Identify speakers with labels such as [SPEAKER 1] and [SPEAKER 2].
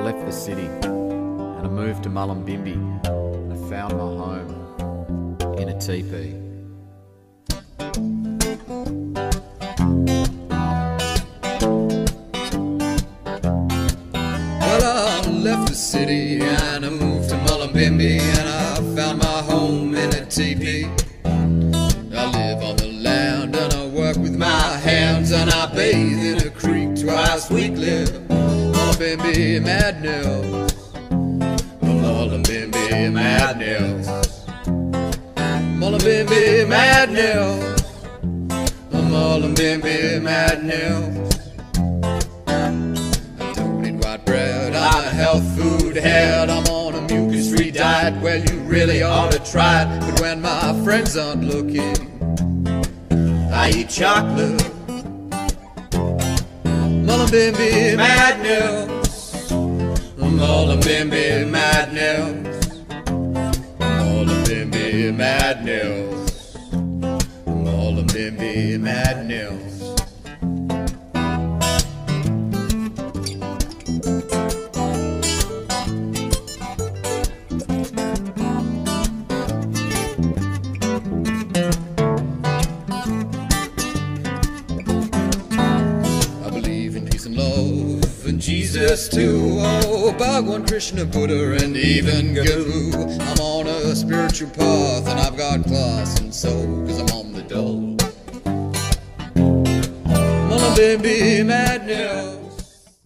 [SPEAKER 1] left the city and I moved to Mullumbimby and I found my home in a teepee. Well, I left the city and I moved to Mullumbimby and I found my home in a teepee. I live on the land and I work with my hands and I bathe in a creek twice weekly. Mullumbimby madness, Mullumbimby madness, Mullumbimby madness, Mullumbimby madness. I don't eat white bread, I'm a health food head. I'm on a mucus-free diet, well you really ought to try it. But when my friends aren't looking, I eat chocolate. Mullumbimby madness, Mullumbimby madness, Mullumbimby madness, Mullumbimby madness. And love and Jesus too. Oh, Bhagwan, Krishna, Buddha and even Guru. I'm on a spiritual path and I've got class and soul, cause I'm on the dole. Mullumbimby madness.